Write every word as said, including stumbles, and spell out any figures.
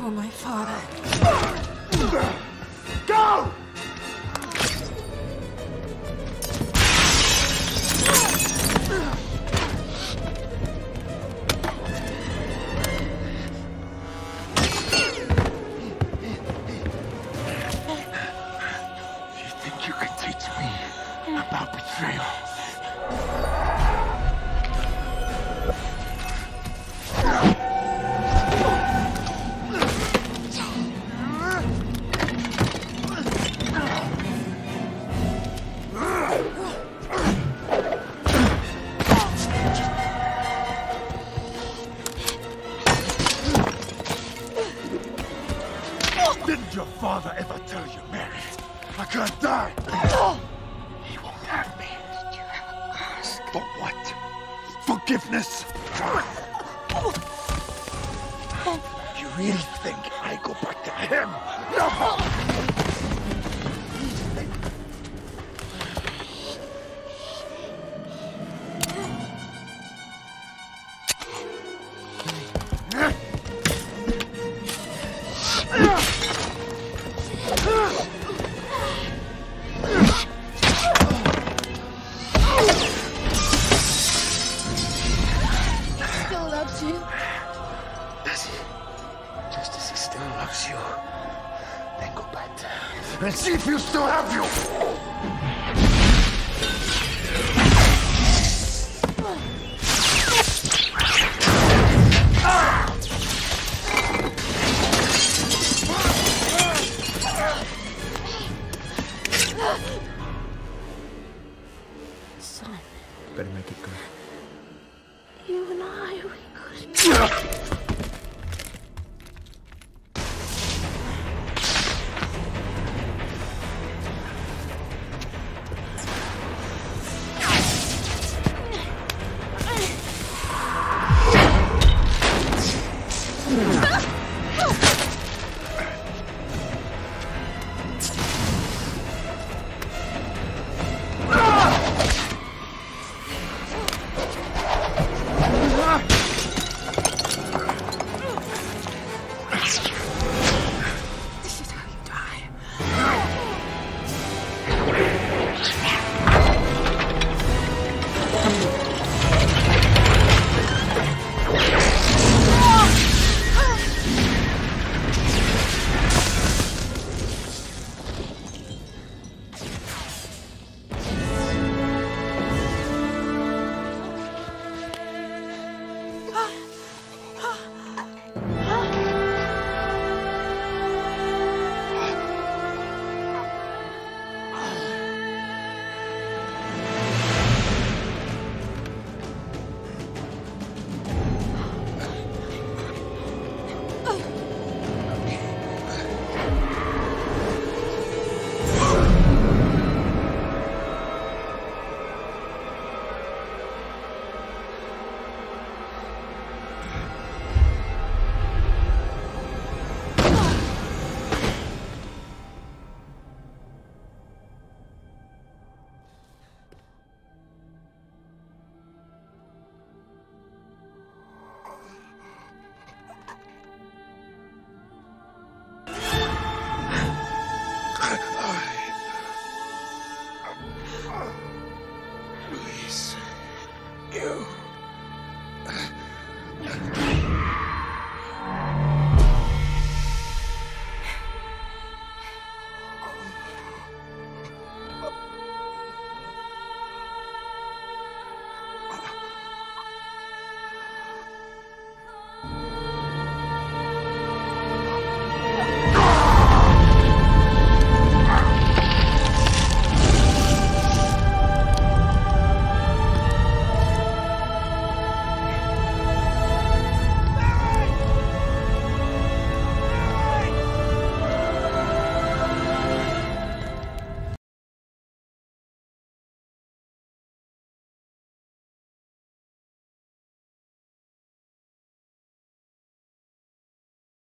kill my father. Go! About betrayal. Didn't your father ever tell you, Mary? I can't die. He won't have me. Did you ever ask? For what? Forgiveness? You really think I go back to him? No! Does he? Just as he still loves you, then go back to him. And see if you still have you! Son, Better make it good. you and I, we could... Please. You.